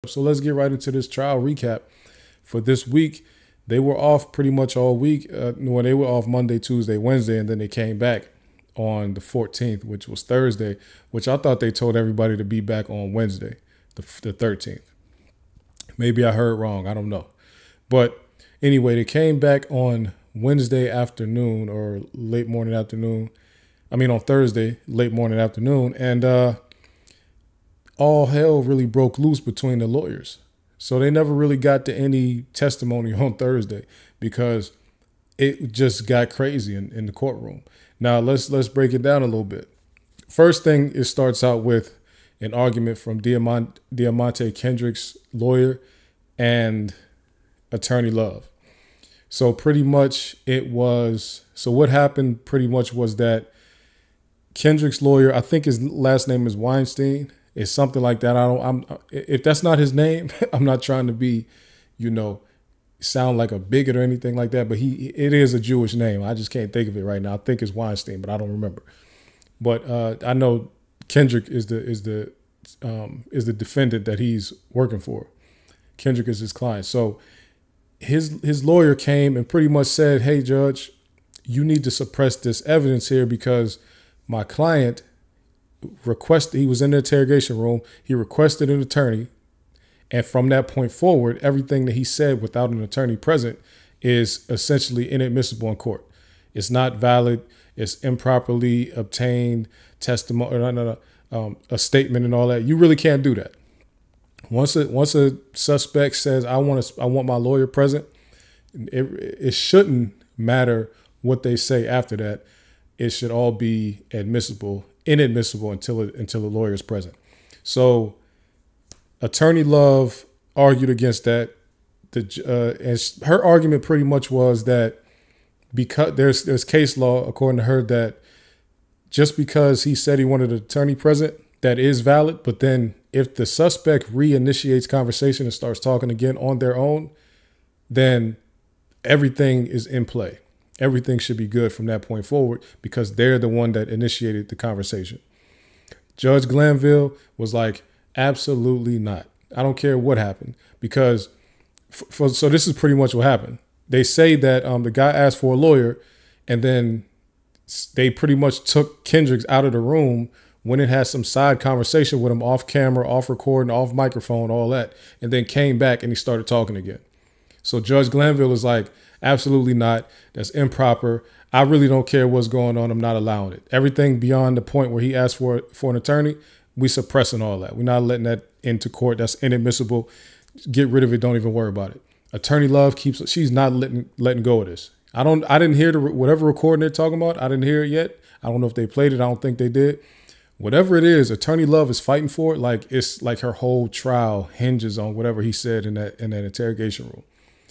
So let's get right into this trial recap for this week. They were off pretty much all week. When they were off Monday, Tuesday, Wednesday, and then they came back on the 14th, which was Thursday, which I thought they told everybody to be back on Wednesday, the 13th. Maybe I heard wrong. I don't know. But anyway, they came back on Wednesday afternoon or late morning afternoon. I mean, on Thursday, late morning afternoon. And all hell really broke loose between the lawyers. So they never really got to any testimony on Thursday because it just got crazy in the courtroom. Now, let's break it down a little bit. First thing, it starts out with an argument from Diamante Kendrick's lawyer and Attorney Love. So pretty much so what happened pretty much was that Kendrick's lawyer, I think his last name is Weinstein. It's something like that. If that's not his name, I'm not trying to be, sound like a bigot or anything like that. But it is a Jewish name. I just can't think of it right now. I think it's Weinstein, but I don't remember. But I know Kendrick is the defendant that he's working for. Kendrick is his client. So his lawyer came and pretty much said, "Hey, Judge, you need to suppress this evidence here because my client he was in the interrogation room. He requested an attorney. And from that point forward, everything that he said without an attorney present is essentially inadmissible in court. It's not valid. It's improperly obtained testimony, a statement and all that. You really can't do that. Once a suspect says, I want my lawyer present, it shouldn't matter what they say after that. It should all be inadmissible until the lawyer is present. So Attorney Love argued against that. And her argument pretty much was that because there's case law, according to her, that just because he said he wanted an attorney present, that is valid. But then if the suspect reinitiates conversation and starts talking again on their own, then everything is in play. Everything should be good from that point forward because they're the one that initiated the conversation. Judge Glanville was like, absolutely not. I don't care what happened because so this is pretty much what happened. They say that the guy asked for a lawyer and then they pretty much took Kendricks out of the room when it had some side conversation with him off camera, off recording, off microphone, all that, and then came back and he started talking again. So Judge Glanville is like, absolutely not. That's improper. I really don't care what's going on. I'm not allowing it. Everything beyond the point where he asked for an attorney, we suppressing all that. We're not letting that into court. That's inadmissible. Get rid of it. Don't even worry about it. Attorney Love she's not letting go of this. I didn't hear whatever recording they're talking about. I didn't hear it yet. I don't know if they played it. I don't think they did. Whatever it is, Attorney Love is fighting for it. Like it's like her whole trial hinges on whatever he said in that interrogation room.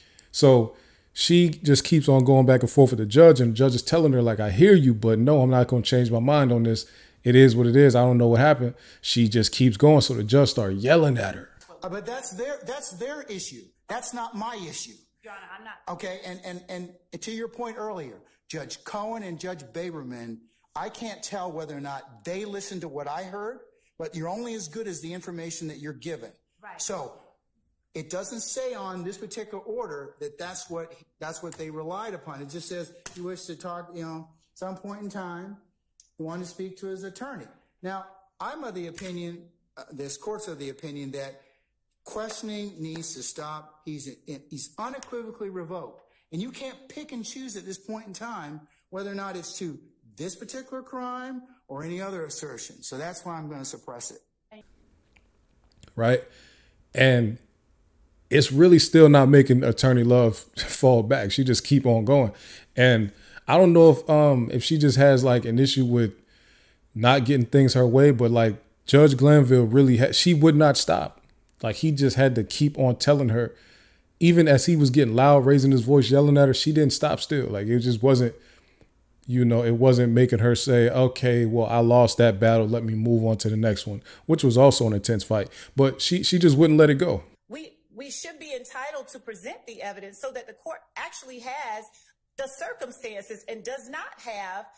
So she just keeps on going back and forth with the judge, and the judge is telling her, like, I hear you, but no, I'm not going to change my mind on this. It is what it is. I don't know what happened. She just keeps going. So the judge started yelling at her. But that's their issue. That's not my issue. Your Honor, I'm not. Okay, and to your point earlier, Judge Cohen and Judge Baberman, I can't tell whether or not they listened to what I heard, but you're only as good as the information that you're given. Right. So it doesn't say on this particular order that that's what they relied upon. It just says he wished to talk, some point in time, he wanted to speak to his attorney. Now, I'm of the opinion, this court's of the opinion that questioning needs to stop. He's unequivocally revoked. And you can't pick and choose at this point in time whether or not it's to this particular crime or any other assertion. So that's why I'm going to suppress it. Right. And it's really still not making Attorney Love fall back. She just keep on going. And I don't know if she just has like an issue with not getting things her way, but like Judge Glanville really she would not stop. Like he just had to keep on telling her, even as he was getting loud, raising his voice, yelling at her, she didn't stop still. Like it just wasn't, it wasn't making her say, okay, well, I lost that battle. Let me move on to the next one, which was also an intense fight. But she just wouldn't let it go. We should be entitled to present the evidence so that the court actually has the circumstances and does not have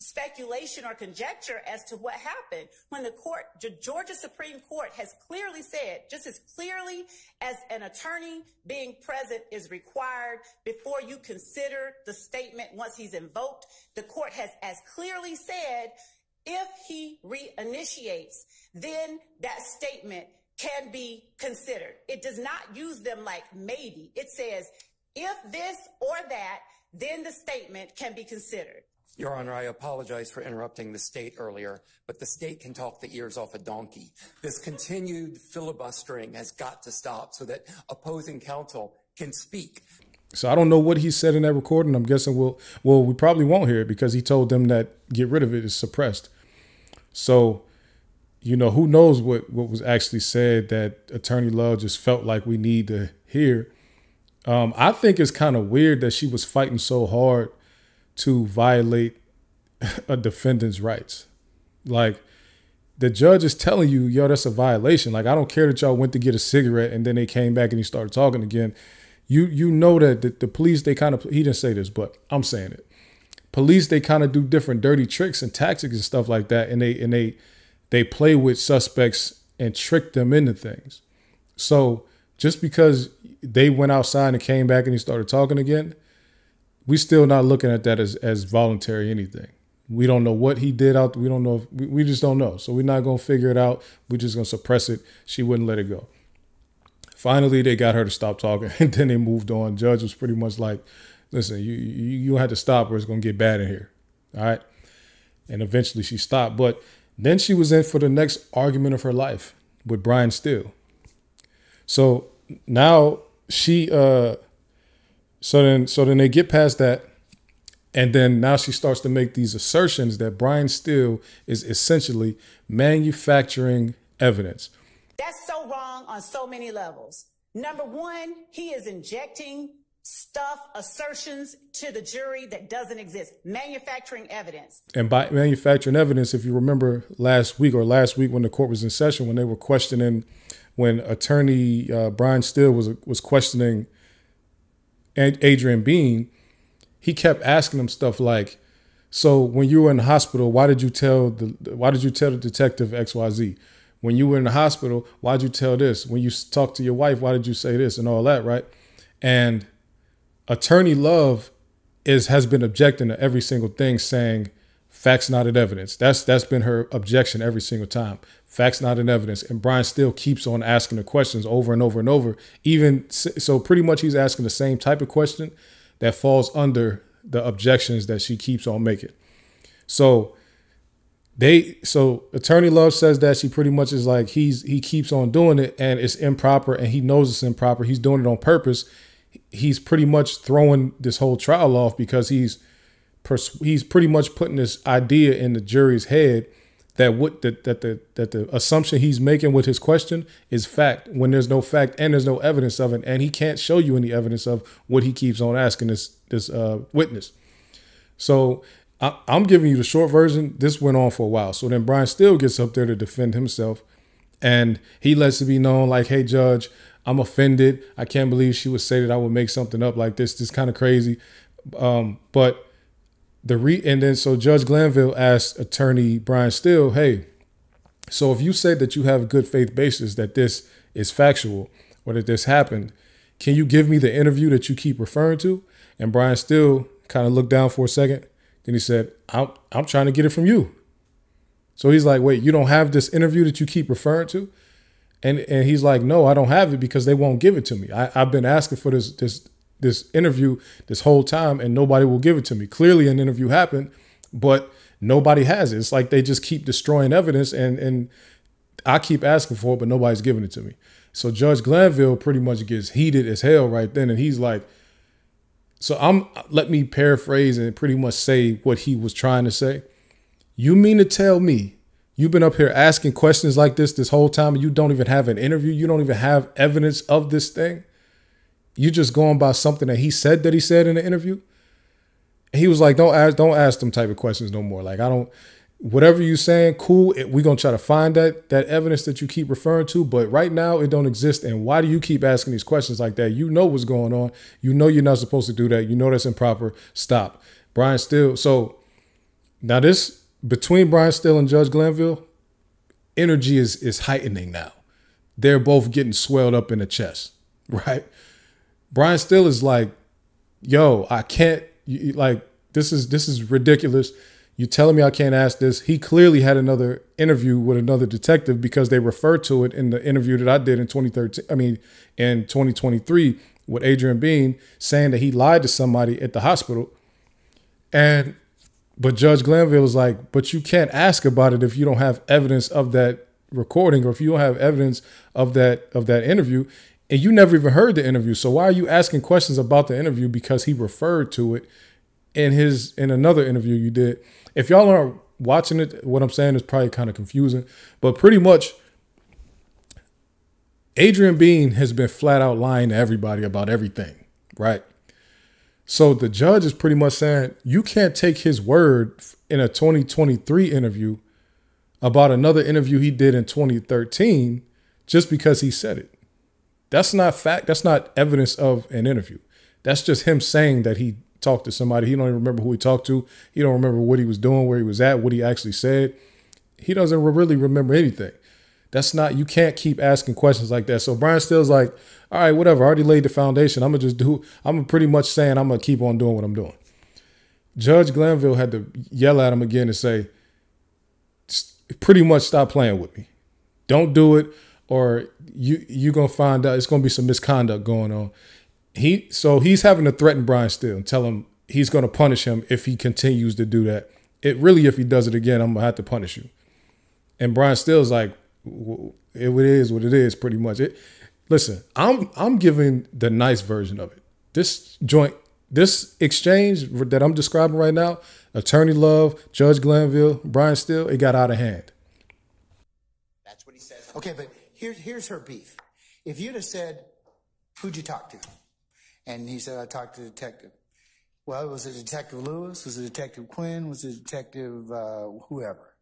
speculation or conjecture as to what happened when the Georgia Supreme Court has clearly said, just as clearly as an attorney being present is required before you consider the statement once he's invoked, the court has as clearly said, if he reinitiates, then that statement can be considered. It does not use them like maybe. It says, if this or that, then the statement can be considered. Your Honor, I apologize for interrupting the state earlier, but the state can talk the ears off a donkey. This continued filibustering has got to stop so that opposing counsel can speak. So I don't know what he said in that recording. I'm guessing we probably won't hear it because he told them that get rid of it is suppressed. So, you know, who knows what was actually said that Attorney Love just felt like we need to hear. I think it's kind of weird that she was fighting so hard to violate a defendant's rights. Like, the judge is telling you, yo, that's a violation. Like, I don't care that y'all went to get a cigarette and then they came back and he started talking again. You know that the police, they kind of, he didn't say this, but I'm saying it. Police, they kind of do different dirty tricks and tactics and stuff like that. And they play with suspects and trick them into things. So just because they went outside and came back and he started talking again, we still not looking at that as voluntary anything. We don't know what he did out. We don't know. We just don't know. So we're not going to figure it out. We're just going to suppress it. She wouldn't let it go. Finally, they got her to stop talking and then they moved on. Judge was pretty much like, listen, you have to stop or it's going to get bad in here. All right. And eventually she stopped. But then she was in for the next argument of her life with Brian Steele. So now she So then they get past that. And then now she starts to make these assertions that Brian Steele is essentially manufacturing evidence. That's so wrong on so many levels. Number one, he is injecting stuff, assertions to the jury that doesn't exist. Manufacturing evidence. And by manufacturing evidence, if you remember last week when the court was in session, when they were questioning, when attorney Brian Steele was questioning Andriane Bean, he kept asking him stuff like, so when you were in the hospital, why did you tell the detective XYZ? When you were in the hospital, why did you tell this? When you talked to your wife, why did you say this and all that, right? And Attorney Love has been objecting to every single thing, saying facts not in evidence. That's been her objection every single time. Facts not in evidence. And Brian Steele keeps on asking the questions over and over and over. Even so, pretty much he's asking the same type of question that falls under the objections that she keeps on making. So Attorney Love says that she pretty much is like, he keeps on doing it and it's improper and he knows it's improper. He's doing it on purpose. He's pretty much throwing this whole trial off because he's pretty much putting this idea in the jury's head that the assumption he's making with his question is fact when there's no fact and there's no evidence of it, and he can't show you any evidence of what he keeps on asking this witness. So I'm giving you the short version. This went on for a while. So then Brian Steele gets up there to defend himself, and he lets it be known like, hey, Judge, I'm offended. I can't believe she would say that I would make something up like this. This is kind of crazy. But so Judge Glanville asked Attorney Brian Steele, hey, so if you say that you have a good faith basis that this is factual or that this happened, can you give me the interview that you keep referring to? And Brian Steele kind of looked down for a second. Then he said, I'm trying to get it from you. So he's like, wait, you don't have this interview that you keep referring to? And he's like, no, I don't have it because they won't give it to me. I've been asking for this interview this whole time and nobody will give it to me. Clearly an interview happened, but nobody has it. It's like they just keep destroying evidence and I keep asking for it, but nobody's giving it to me. So Judge Glanville pretty much gets heated as hell right then. And he's like, let me paraphrase and pretty much say what he was trying to say. You mean to tell me you've been up here asking questions like this whole time and you don't even have an interview? You don't even have evidence of this thing? You just going by something that he said in the interview? And he was like, don't ask them type of questions no more. Like, whatever you saying, cool. We're going to try to find that evidence that you keep referring to. But right now it don't exist. And why do you keep asking these questions like that? You know what's going on. You know you're not supposed to do that. You know that's improper. Stop. Brian Steele. So Now this, between Brian Still and Judge Glanville, energy is heightening now. They're both getting swelled up in the chest, right? Brian Still is like, yo, I can't, like, this is ridiculous. You telling me I can't ask this? He clearly had another interview with another detective because they referred to it in the interview that I did in 2023 with Andriane Bean, saying that he lied to somebody at the hospital. But Judge Glanville was like, but you can't ask about it if you don't have evidence of that recording, or if you don't have evidence of that interview, and you never even heard the interview. So why are you asking questions about the interview because he referred to it in another interview you did? If y'all aren't watching it, what I'm saying is probably kind of confusing, but pretty much Andriane Bean has been flat out lying to everybody about everything, right? So the judge is pretty much saying you can't take his word in a 2023 interview about another interview he did in 2013 just because he said it. That's not fact. That's not evidence of an interview. That's just him saying that he talked to somebody. He don't even remember who he talked to. He don't remember what he was doing, where he was at, what he actually said. He doesn't really remember anything. That's not, you can't keep asking questions like that. So Brian Still's like, all right, whatever. I already laid the foundation. I'm pretty much saying I'm going to keep on doing what I'm doing. Judge Glanville had to yell at him again and say, pretty much stop playing with me. Don't do it, or you're going to find out it's going to be some misconduct going on. So he's having to threaten Brian Still and tell him he's going to punish him if he continues to do that. If he does it again, I'm going to have to punish you. And Brian Still's like, it is what it is, pretty much. Listen, I'm giving the nice version of it. This exchange that I'm describing right now, Attorney Love, Judge Glanville, Brian Still, it got out of hand. That's what he says. Okay, but here's her beef. If you'd have said, who'd you talk to? And he said, I talked to the detective. Well, was it Detective Lewis? Was it Detective Quinn? Was it Detective whoever?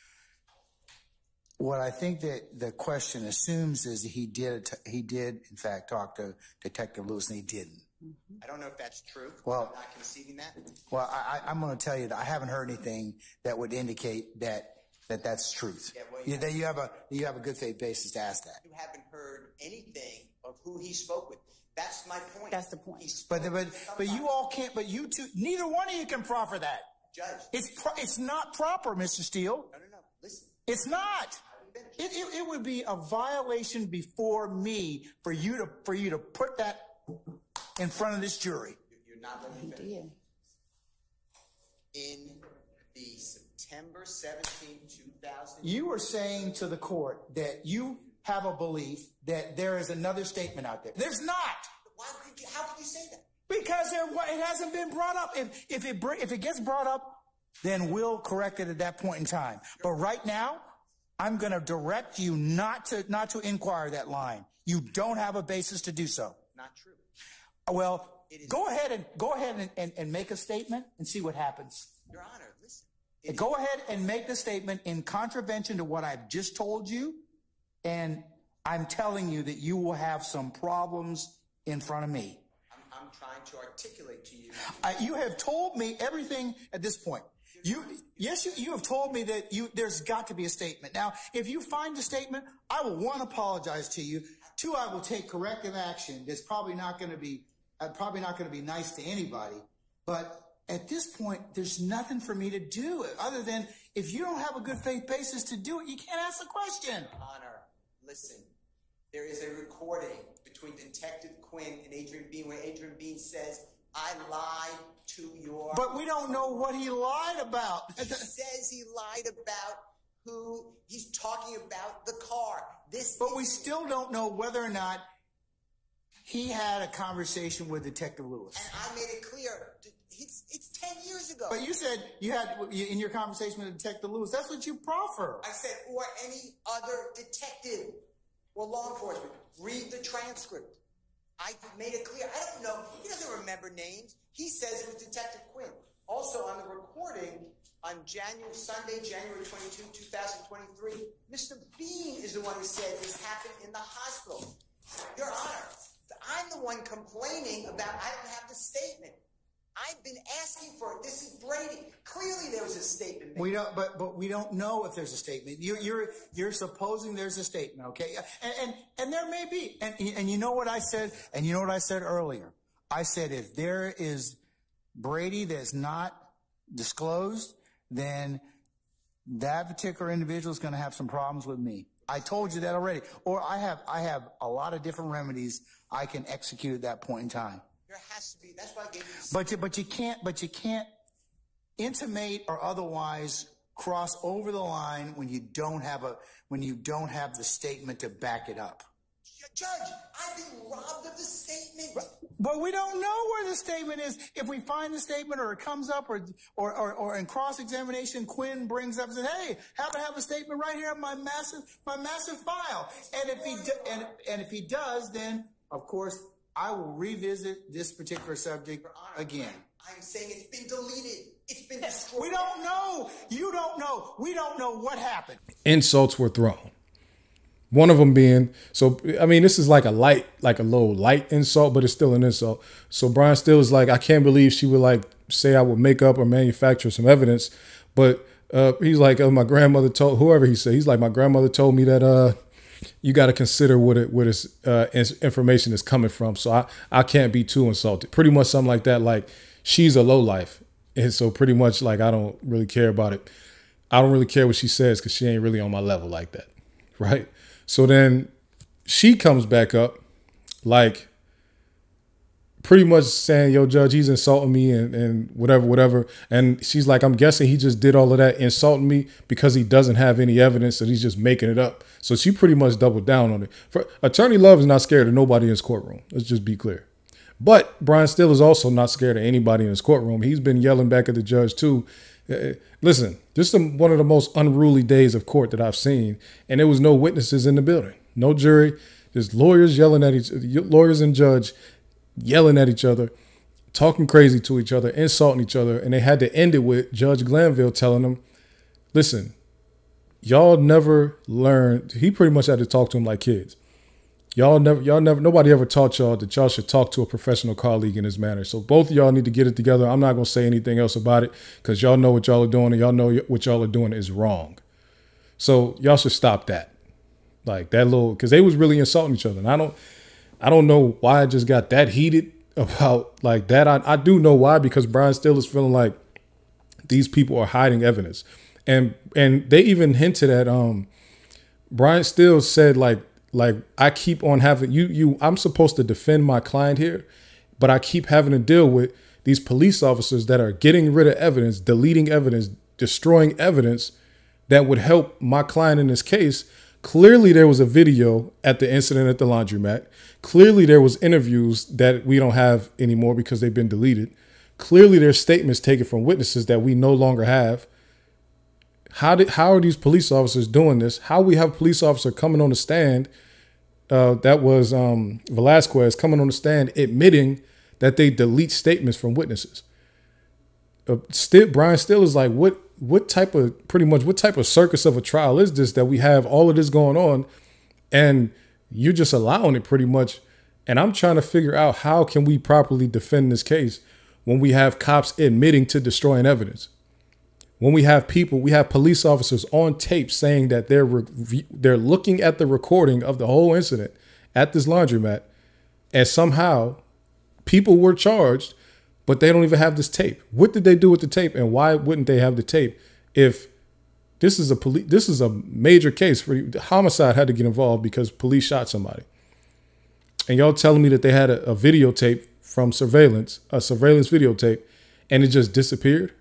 What I think that the question assumes is he did in fact talk to Detective Lewis, and he didn't. I don't know if that's true. Well, I'm not conceding that. Well, I'm going to tell you that I haven't heard anything that would indicate that's truth. Yeah, well, that you have a good faith basis to ask that. You haven't heard anything of who he spoke with. That's my point. That's the point. But you all can't. But you two, neither one of you can proffer that. Judge, it's not proper, Mr. Steele. No. Listen. It's not. It would be a violation before me for you to put that in front of this jury. You're not letting me finish. In the September 17, 2000. You were saying to the court that you have a belief that there is another statement out there. There's not. How could you say that? Because it hasn't been brought up. If it gets brought up, then we'll correct it at that point in time. But right now, I'm going to direct you not to inquire that line. You don't have a basis to do so. Not true. Well, go ahead and make a statement and see what happens. Your Honor, listen. Go ahead and make the statement in contravention to what I've just told you, and I'm telling you that you will have some problems in front of me. I'm trying to articulate to you. You have told me everything at this point. You have told me that there's got to be a statement. Now, if you find a statement, I will, one, apologize to you. Two, I will take corrective action. That's probably not going to be nice to anybody. But at this point, there's nothing for me to do other than if you don't have a good faith basis to do it, you can't ask the question. Honor, listen. There is a recording between Detective Quinn and Andriane Bean where Andriane Bean says, I lied to your... But we don't know what he lied about. He says he lied about who he's talking about the car. But we still don't know whether or not he had a conversation with Detective Lewis. And I made it clear. It's 10 years ago. But you said you had, in your conversation with Detective Lewis, that's what you proffer. I said, or any other detective or law enforcement. Read the transcript. I made it clear. I don't know. He doesn't remember names. He says it was Detective Quinn. Also, on the recording on Sunday, January 22, 2023, Mr. Bean is the one who said this happened in the hospital. Your Honor, I'm the one complaining about I don't have the statement. I I've been asking for it. This is Brady. Clearly there was a statement made. We don't, but we don't know if there's a statement. You're supposing there's a statement, okay? And there may be. And you know what I said? And you know what I said earlier? I said if there is Brady that's not disclosed, then that particular individual is going to have some problems with me. I told you that already. Or I have a lot of different remedies I can execute at that point in time. There has to be. That's why I gave you. But you can't intimate or otherwise cross over the line when you don't have the statement to back it up. Judge, I've been robbed of the statement. But we don't know where the statement is. If we find the statement or it comes up or in cross-examination, Quinn brings up and says, hey, happen to have a statement right here in my massive file. And if he does, then of course I will revisit this particular subject again. I'm saying it's been deleted. It's been destroyed. We don't know. You don't know. We don't know what happened. Insults were thrown. One of them being, so, I mean, this is like a little light insult, but it's still an insult. So Brian Steele is like, I can't believe she would like say I would make up or manufacture some evidence. But he's like, my grandmother told, whoever he said, he's like, my grandmother told me that you got to consider where its information is coming from. So I can't be too insulted. Pretty much something like that. Like she's a lowlife. And so pretty much like, I don't really care about it. I don't really care what she says because she ain't really on my level like that. Right. So then she comes back up like pretty much saying, yo, Judge, he's insulting me and whatever. And she's like, I'm guessing he just did all of that insulting me because he doesn't have any evidence that he's just making it up. So she pretty much doubled down on it. Attorney Love is not scared of nobody in his courtroom. Let's just be clear. But Brian Steele is also not scared of anybody in his courtroom. He's been yelling back at the judge, too. Listen, this is one of the most unruly days of court that I've seen. And there was no witnesses in the building, no jury, just lawyers yelling at lawyers and judge yelling at each other, talking crazy to each other, insulting each other. And they had to end it with Judge Glanville telling them, listen, y'all never learned. He pretty much had to talk to them like kids. Nobody ever taught y'all that y'all should talk to a professional colleague in this manner. So both of y'all need to get it together. I'm not going to say anything else about it because y'all know what y'all are doing and y'all know what y'all are doing is wrong. So y'all should stop that. Like that little, because they was really insulting each other. And I don't know why I just got that heated about like that. I do know why, because Brian Steele is feeling like these people are hiding evidence. And they even hinted at, Brian Steele said like I keep on having I'm supposed to defend my client here, but I keep having to deal with these police officers that are getting rid of evidence, deleting evidence, destroying evidence that would help my client in this case. Clearly there was a video at the incident at the laundromat. Clearly there was interviews that we don't have anymore because they've been deleted. Clearly there's statements taken from witnesses that we no longer have. How are these police officers doing this? How we have a police officer coming on the stand, that was Velasquez coming on the stand admitting that they delete statements from witnesses. Brian Steele is like, what type of circus of a trial is this that we have all of this going on and you're just allowing it pretty much? And I'm trying to figure out how can we properly defend this case when we have cops admitting to destroying evidence. When we have police officers on tape saying that they're looking at the recording of the whole incident at this laundromat, and somehow people were charged, but they don't even have this tape. What did they do with the tape, and why wouldn't they have the tape if this is a major case for homicide had to get involved because police shot somebody? And y'all telling me that they had a videotape from a surveillance videotape, and it just disappeared?